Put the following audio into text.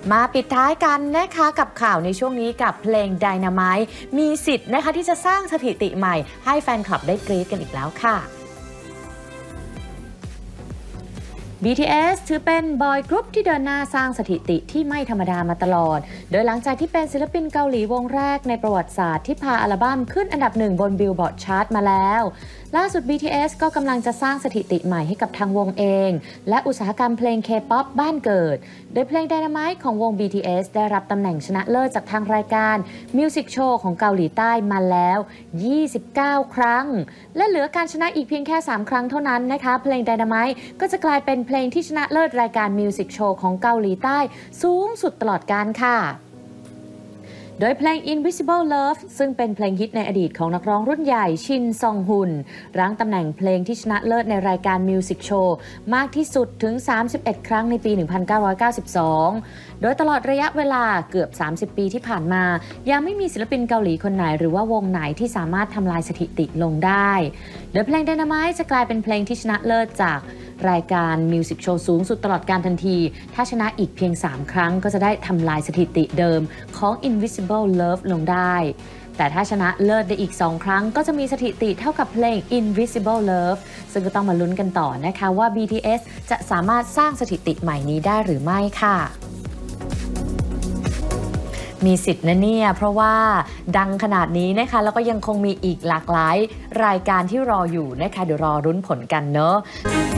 มาปิดท้ายกันนะคะกับข่าวในช่วงนี้กับเพลง Dynamite มีสิทธิ์นะคะที่จะสร้างสถิติใหม่ให้แฟนคลับได้กรี๊ดกันอีกแล้วค่ะ BTS ถือเป็นบอยกรุ๊ปที่เดินหน้าสร้างสถิติที่ไม่ธรรมดามาตลอดโดยหลังจากที่เป็นศิลปินเกาหลีวงแรกในประวัติศาสตร์ที่พาอัลบั้มขึ้นอันดับหนึ่งบนบิลบอร์ดชาร์ตมาแล้วล่าสุด BTS ก็กำลังจะสร้างสถิติใหม่ให้กับทางวงเองและอุตสาหกรรมเพลง K-POP บ้านเกิดโดยเพลง Dynamite ของวง BTS ได้รับตำแหน่งชนะเลิศจากทางรายการ Music Show ของเกาหลีใต้มาแล้ว 29 ครั้งและเหลือการชนะอีกเพียงแค่ 3 ครั้งเท่านั้นนะคะเพลง Dynamite ก็จะกลายเป็นเพลงที่ชนะเลิศรายการ Music Show ของเกาหลีใต้สูงสุดตลอดกาลค่ะโดยเพลง Invisible Love ซึ่งเป็นเพลงฮิตในอดีตของนักร้องรุ่นใหญ่ชินซองฮุนรั้งตำแหน่งเพลงที่ชนะเลิศในรายการ Music Show มากที่สุดถึง 31 ครั้งในปี 1992 โดยตลอดระยะเวลาเกือบ 30 ปีที่ผ่านมายังไม่มีศิลปินเกาหลีคนไหนหรือว่าวงไหนที่สามารถทำลายสถิติลงได้โดยเพลง Dynamite จะกลายเป็นเพลงที่ชนะเลิศจากรายการ Music Show สูงสุดตลอดการทันทีถ้าชนะอีกเพียง 3 ครั้งก็จะได้ทำลายสถิติเดิมของ Invisible Love ลงได้แต่ถ้าชนะเลิศได้อีก 2 ครั้งก็จะมีสถิติเท่ากับเพลง Invisible Love ซึ่งก็ต้องมาลุ้นกันต่อนะคะว่า BTS จะสามารถสร้างสถิติใหม่นี้ได้หรือไม่ค่ะมีสิทธิ์นะเนี่ยเพราะว่าดังขนาดนี้นะคะแล้วก็ยังคงมีอีกหลากหลายรายการที่รออยู่นะคะเดี๋ยวรอรุ้นผลกันเนอะ